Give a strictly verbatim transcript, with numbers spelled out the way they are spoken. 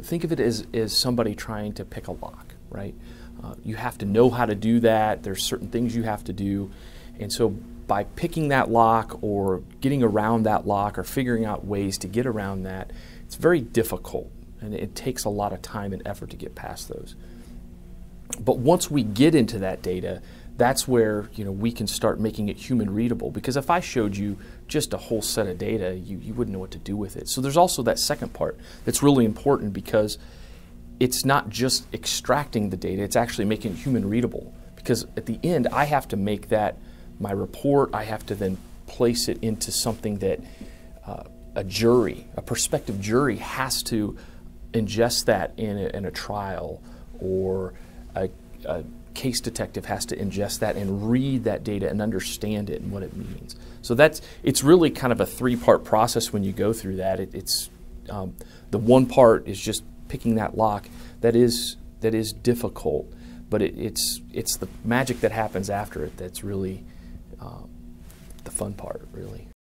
think of it as, as somebody trying to pick a lock, right? Uh, you have to know how to do that. There's certain things you have to do. And so by picking that lock or getting around that lock or figuring out ways to get around that, it's very difficult. And it takes a lot of time and effort to get past those. But once we get into that data, that's where, you know, we can start making it human readable. Because if I showed you just a whole set of data, you, you wouldn't know what to do with it. So there's also that second part that's really important, because it's not just extracting the data, it's actually making it human readable. Because at the end, I have to make that my report. I have to then place it into something that uh, a jury, a prospective jury, has to ingest that in a, in a trial, or a, a case detective has to ingest that and read that data and understand it and what it means. So that's, it's really kind of a three-part process when you go through that. It, it's um, the one part is just picking that lock. That is that is difficult, but it, it's it's the magic that happens after it that's really uh, the fun part, really.